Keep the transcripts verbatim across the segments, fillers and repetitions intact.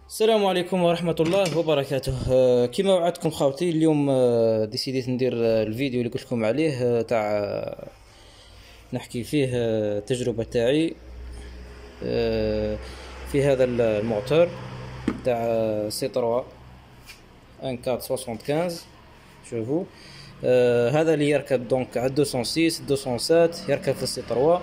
السلام عليكم ورحمة الله وبركاته. آه، كما وعدتكم خاوتي اليوم آه، ديسيديت ندير آه، الفيديو اللي قلت لكم عليه آه، تاع آه، نحكي فيه آه، التجربة تاعي آه، في هذا الموتور تاع سي ثلاثة أربعة خمسة خمسة. شوفوا آه، هذا اللي يركب دونك على مئتين وستة مئتين وسبعة يركب في السي ثلاثة.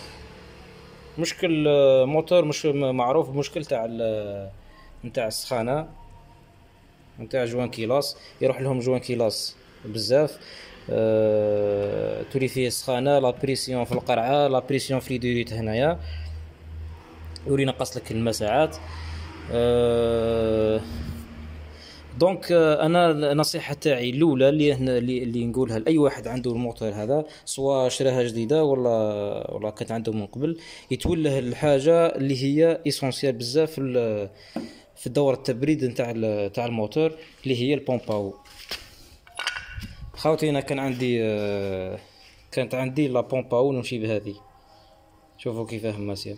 مشكل آه، موتور مش معروف بمشكل تاع نتاع السخانة نتاع جوان كيلاس، يروح لهم جوان كيلاس بزاف. أه... تولي فيه السخانة لا بريسيون في القرعة لا بريسيون في ليدوريت هنايا يولي ينقص لك الماء ساعات. أه... دونك انا النصيحه تاعي الاولى اللي هنا اللي, اللي نقولها لاي واحد عنده الموتور هذا، سواء شراها جديده ولا ولا كانت عنده من قبل، يتوله الحاجه اللي هي ايسونسيال بزاف في في دورة التبريد نتاع نتاع الموتور اللي هي البومباو. خاوتي انا كان عندي كانت عندي لا بومباو نمشي بهذه، شوفوا كيفاه ماسيه.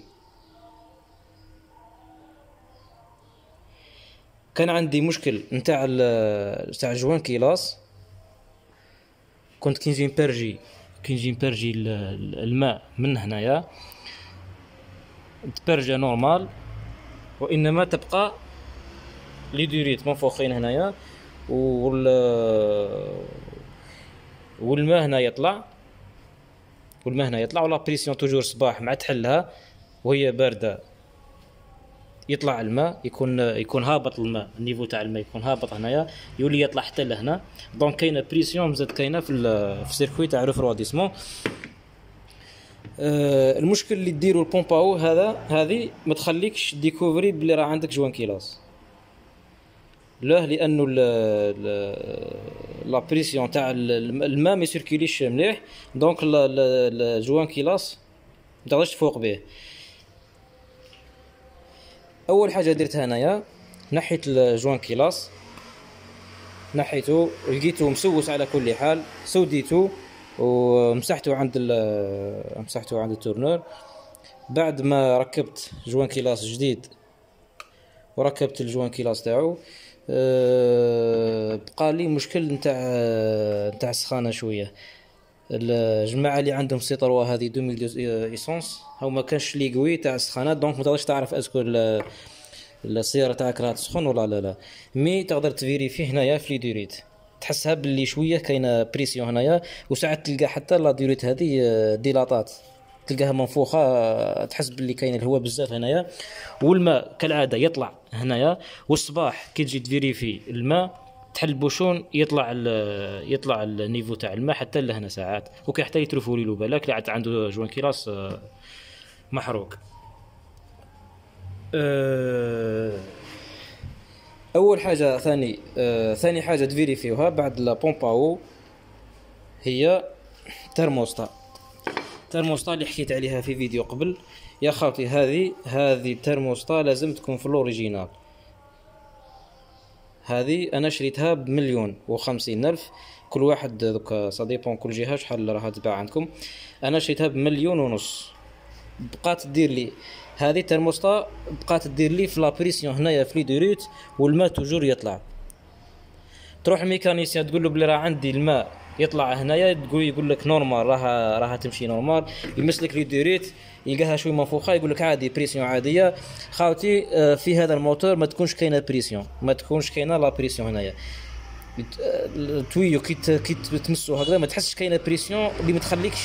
كان عندي مشكل نتاع نتاع جوان كيلاس، كنت كي نجي نبرجي كي نجي نبرجي الماء من هنايا تبرجه نورمال، وانما تبقى لي دوريت منفوخين هنايا وال والماء هنا يطلع والماء هنا يطلع ولا بريسيون توجور صباح مع تحلها وهي بارده يطلع الماء، يكون يكون هابط الماء، النيفو تاع الماء يكون هابط هنايا يولي يطلع حتى لهنا. دونك كاينه بريسيون مزاد كاينه في في السيركوي تاع ريفروديسمون. أه المشكل اللي ديروا البومباو هذا هذه ما تخليكش ديكوفري بلي راه عندك جوان كيلاس، لا لانه لا بريسيون تاع الماء ما يسيركيليش مليح، دونك الجوان كيلاس ما تقدرش تفوق به. اول حاجه درتها انايا نحيت الجوان كيلاس، نحيته لقيته مسوس على كل حال، سوديته ومسحته عند مسحته عند التورنور. بعد ما ركبت جوان كيلاس جديد وركبت الجوان كيلاس تاعو أه بقى لي مشكل نتاع نتاع السخانه شويه. الجماعه اللي عندهم سي ثلاثة هذه ألفين ايسونس هو ما كانش لي قوي تاع السخانات، دونك ما تقدرش تعرف اسكو السياره تاعك راها تسخن ولا لا لا. مي تقدر تفيريفي هنايا في لي دوريت، تحسها باللي شويه كاينه بريسيون هنايا، وساعات تلقى حتى لا دوريت هذه ديلاطات تلقاها منفوخه، تحس باللي كاين الهواء بزاف هنايا، والماء كالعاده يطلع هنايا. والصباح كي تجي تفيريفي الماء تحل البوشون يطلع ال يطلع النيفو تاع الماء حتى لهنا ساعات، وكاين حتى يترفوا له بالك لا عنده جوان كيلاس محروق. اول حاجه ثاني أه ثاني حاجه تفيريفيوها بعد لا بومباو هي ترموستا. ترموستا اللي حكيت عليها في فيديو قبل يا خاوتي، هذه هذه ترموستا لازم تكون في الاوريجينال. هذه انا شريتها بمليون وخمسين الف، كل واحد دوكا صديبون كل جهه شحال راها تباع عندكم. انا شريتها بمليون ونص. بقات دير لي هذه ترموستا بقات دير لي في لابريسيون هنايا في لي دوريت والماء توجور يطلع. تروح الميكانيسيان تقول له بلي راه عندي الماء يطلع هنايا، تقول يقول لك نورمال راها راها تمشي نورمال، يمسلك لي دوريت يلقاها شوي منفوخه يقول لك عادي بريسيون عاديه. خاوتي في هذا الموتور ما تكونش كاينه بريسيون، ما تكونش كاينه لا بريسيون هنايا. التويو كي كي تمسو هكذا ما تحسش كاينه بريسيون اللي ما تخليكش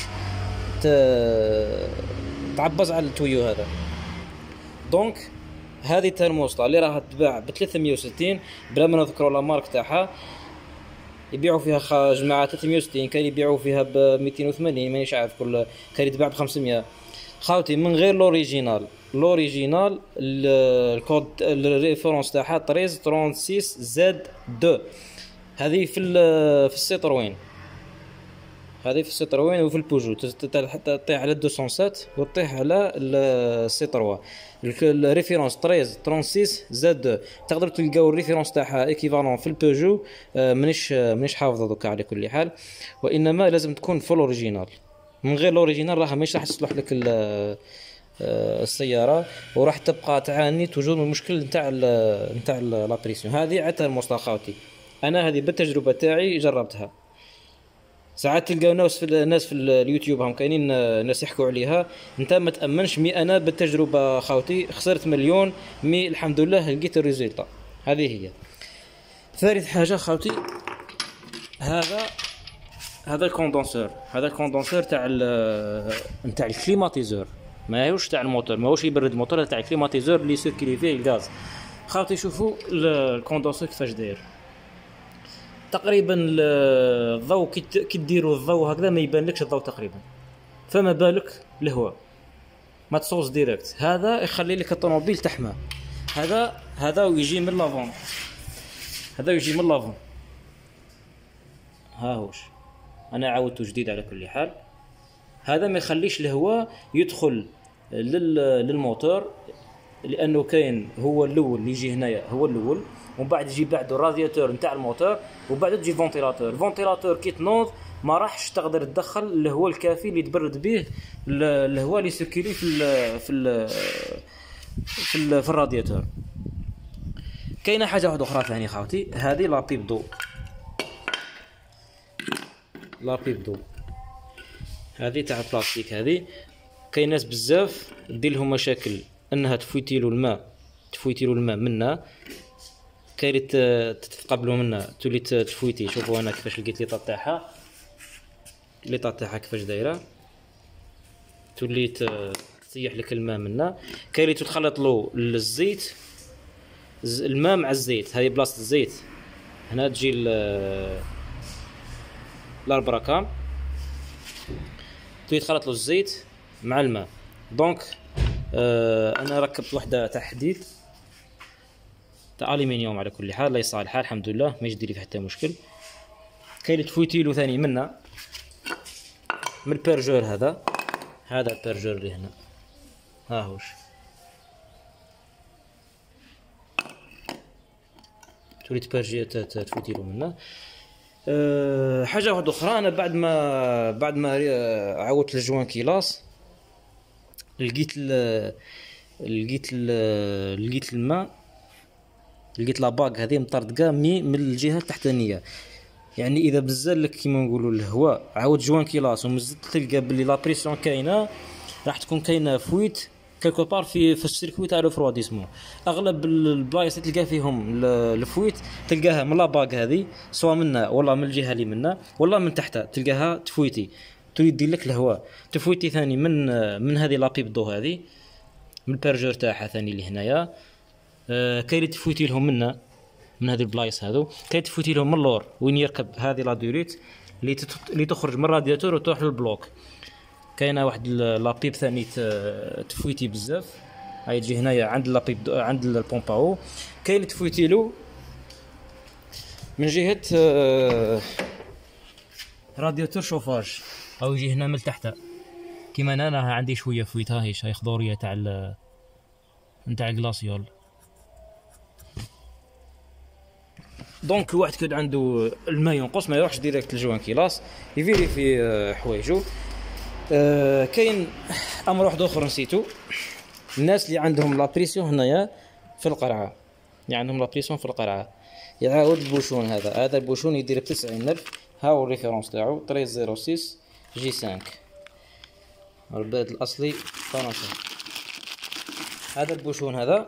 تعبز على التويو هذا. دونك هذه ترموستا اللي راها تباع ب ثلاثمية وستين بلا ما نذكروا لا مارك تاعها، يبيعوا فيها جماعه ثلاثمية وستين، كان يبيعوا فيها ب مئتين وثمانين مانيش عارف، كل كان يتباع ب خمسمية. خاوتي من غير لوريجينال، لوريجينال الكود الريفرنس تاعها ثلاثة عشر ستة وثلاثين زد اثنين، هذه في في السيتروين، هذه في السيتروين وفي البوجو حتى تطيح على مئتين وسبعة وتطيح على السي ثلاثة. الريفيرونس ثلاثة عشر ستة وثلاثين زد اثنين تقدر تلقاو الريفيرونس تاعها ايكيفالون في البوجو، مانيش مانيش حافظه دوكا على كل حال، وانما لازم تكون فول اوريجينال. من غير الاوريجينال راها مش راح تصلح لك السياره، وراح تبقى تعاني توجور من المشكل نتاع نتاع لا بريسيون. هذه عاد المصطلح خاوتي، انا هذه بالتجربه تاعي جربتها. ساعات تلقاو ناس في الناس في اليوتيوب هم كاينين ناس يحكوا عليها، انت ما تامنش. مي انا بالتجربه خاوتي خسرت مليون، مي الحمد لله لقيت الريزلت. هذه هي. ثالث حاجه خاوتي، هذا هذا الكوندونسور، هذا الكوندونسور تاع نتاع الكليماتيزور، ماهوش تاع الموتور، ماهوش يبرد الموتور، تاع الكليماتيزور اللي سيركلي فيه الغاز. خاوتي شوفوا الكوندونسور كيفاش داير. تقريبا الضوء كي ديروا الضوء هكذا ما يبانلكش الضوء تقريبا، فما بالك الهواء ما تصوص ديريكت. هذا يخلي لك الطوموبيل تحمى. هذا هذا ويجي من لافون، هذا يجي من لافون. ها هوش انا عاودته جديد على كل حال. هذا ما يخليش الهواء يدخل للموتور، لانه كاين هو الاول اللي يجي هنايا، هو الاول، ومن بعد يجي بعده الرادياتور نتاع الموتور، وبعد تجي فونتيلاتور. الفونتيلاتور كي تنوض ما راحش تقدر تدخل الهواء الكافي اللي تبرد به الهواء اللي سيركيلي في ال في ال في, ال في الرادياتور. كاينه حاجه واحده اخرى ثاني خاوتي، هذه لا بيب دو، لا بيب دو هذه تاع البلاستيك. هذه كاين ناس بزاف دير لهم مشاكل انها تفويتيلو الماء، تفويتيلو الماء منها، كاين تتقبلوا منها تولي تفويتي. شوفوا انا كيفاش لقيت لي طا تاعها، لي طا تاعها كيفاش دايره، تولي تسيح لك الماء منها. كاين اللي تخلط له الزيت، الماء مع الزيت، هذه بلاصه الزيت هنا تجي الاربراكام، تولي تخلط له الزيت مع الماء. دونك آه انا ركبت وحده تاع حديد تاع الومنيوم على كل حال، لا يصالحها الحمد لله، ما يجدي لي حتى مشكل. كاين اللي تفويتيلو ثاني منا من البيرجور، هذا هذا البيرجور اللي هنا، ها هوش تولي تبرجي تفويتيلو منا. أه حاجه واحده اخرى، انا بعد ما بعد ما عاودت الجوان كيلاس لقيت ال لقيت ال لقيت الماء، لقيت لا باك هذه مطردقه مي من الجهه التحتانيه. يعني اذا بزل لك كيما نقولوا الهواء عاود جوان كيلاس ومزت تلقى باللي لا بريسيون كاينه، راح تكون كاينه فويت كيلكو بار في في السيركوي تاع الفروديسمون. اغلب البلايص اللي تلقى فيهم الفويت تلقاها من لا باك هذه، سواء منا ولا من الجهه اللي منا ولا من تحت تلقاها تفويتي، تريد دير لك الهواء تفويتي ثاني من من هذه لا بيب دو، هذه من البيرجور تاعها ثاني اللي هنايا. أه كاين تفويتي لهم منا من هذه البلايص هذو، كاين تفويتي لهم من اللور وين يركب هذه لا دوريت اللي اللي تخرج من الرادياتور وتروح للبلوك. كاينه واحد لا بيب ثاني تفويتي بزاف، هاي تجي هنايا عند لا بيب عند البومباو. كاين تفويتي له من جهه رادياتور شوفاج، او يجي هنا من تحت كيما انا انا عندي شويه فويت، ها هي شاي خضوريه تاع نتاع الكلاسيول. دونك واحد كد عنده الماء ينقص ما يروحش ديريكت للجوان كيلاس، يفيريفي حوايجو. أه كاين امر واحد اخر نسيتو، الناس اللي عندهم لا بريسيون هنايا في القرعه، اللي عندهم لا بريسيون في القرعه، يعاود البوشون هذا، هذا البوشون يدير ب تسعين ألف. ها هو الريفيرونس تاعو ثلاثة صفر ستة جي خمسة، الباد الاصلي فرنسا. هذا البوشون هذا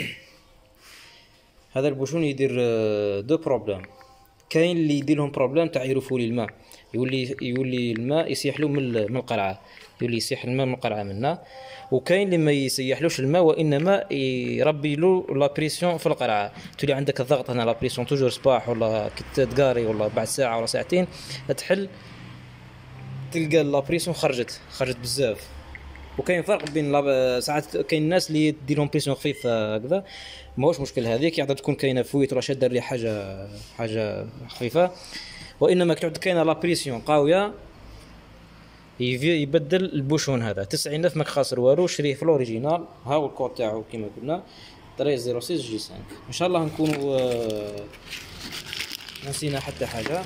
هذا البوشون يدير دو بروبليم. كاين اللي يدير لهم بروبليم تاع يرفوا لي الماء، يولي يولي الماء يسيح له من من القرعه، يولي يسيح الماء من القرعه منا. وكاين اللي ما يسيحلوش الماء وانما يربي له لا بريسيون في القرعه، تولي عندك الضغط هنا لا بريسيون توجور صباح ولا كي تقاري ولا بعد ساعه ولا ساعتين تحل تلقى لا بريسيون خرجت خرجت بزاف. وكاين فرق بين ساعات كاين الناس اللي دير لهم بريسيون خفيفه هكذا ماهوش مشكل، هذيك يعطي تكون كاينه فويت ولا شاده ريح حاجه حاجه خفيفه. وانما كتعود كاينه لا بريسيون قويه يبدل البوشون هذا تسعين ألف ماك خاسر والو، شريه في الاوريجينال. ها هو الكود تاعو كما قلنا ثلاثة صفر ستة جي خمسة. ان شاء الله نكونوا آه نسينا حتى حاجه.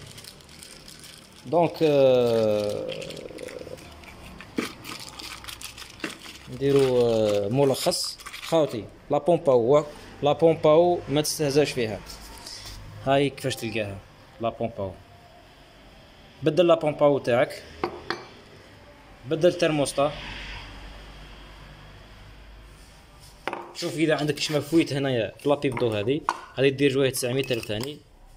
دونك آه نديرو آه، ملخص خاوتي. لا بومبا هو لا بومبا هو ما تستهزاش فيها. هاي كيفاش تلقاها لا بومبا هو. بدل لا بومبا هو تاعك، بدل ترموستا. شوف اذا عندك كشمه فويت هنايا في لابيبدو هذه هذه دير جوايه تسعمية الف ثاني.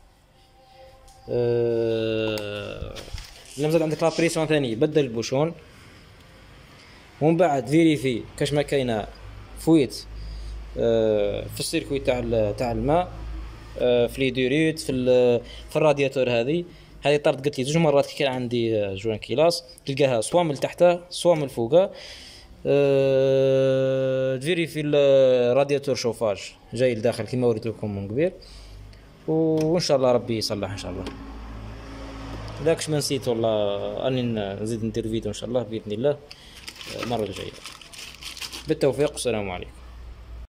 أه... الا مازال عندك لابريسيون ثاني بدل البوشون، ومن بعد فيريفي كاش ما كاينه فويت أه... في السيركوي تاع تاع الماء، أه... في لي دوريت في ال... في الرادياتور. هذه هذه طرت قلت لي زوج مرات كي كان عندي جوان كيلاس تلقاها سوا من تحته سوا من فوقه. أه... تفيريفي الرادياتور شوفاج جاي لداخل كما وريت لكم من قبيل، وان شاء الله ربي يصلح ان شاء الله. داكش ما نسيت والله اني نزيد ندير فيديو ان شاء الله باذن الله المره الجايه. بالتوفيق والسلام عليكم.